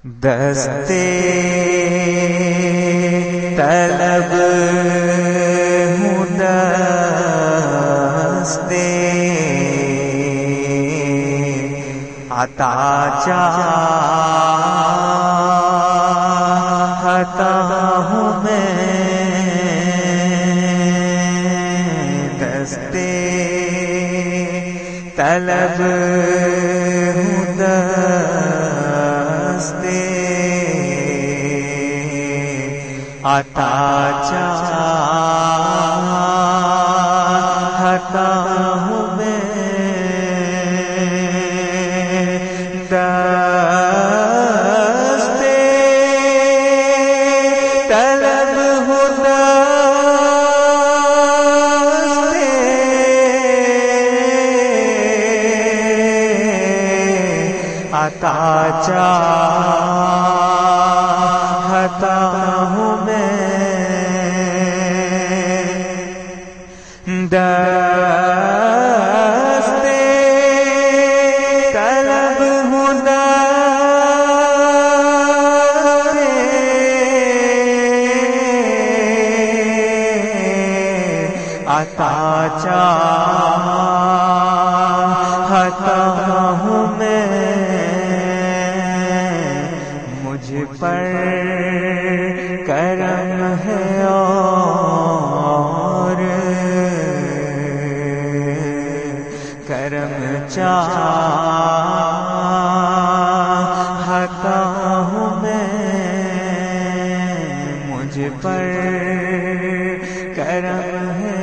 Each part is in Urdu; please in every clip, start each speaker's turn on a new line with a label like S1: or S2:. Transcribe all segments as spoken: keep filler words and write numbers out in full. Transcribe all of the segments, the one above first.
S1: دستے طلب ہوں دستے عطا چاہتا ہوں میں، دستے طلب ہوں دستے عطا چاہتا ہوں میں، دستے طلب ہوں دستے عطا چاہتا ہوں میں، دستے طلب ہوں دستے عطا چاہتا ہوں میں، مجھ پر کرم ہے اور کرم چاہتا ہوں میں، مجھ پر کرم ہے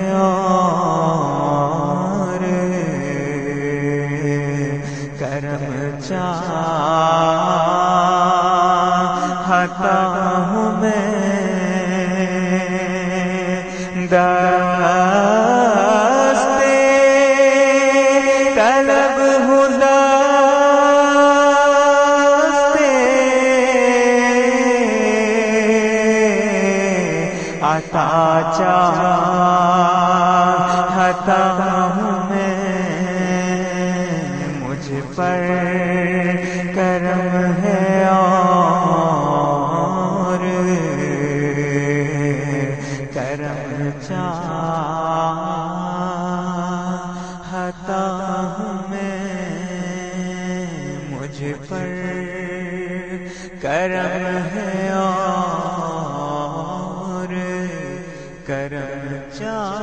S1: اور کرم چاہتا ہوں میں، دستے طلب ہوں دستے عطا چاہتا ہوں میں، مجھ پر کرم ہے اور کرم چاہتا ہوں میں، مجھ پر کرم ہے اور کرم چاہتا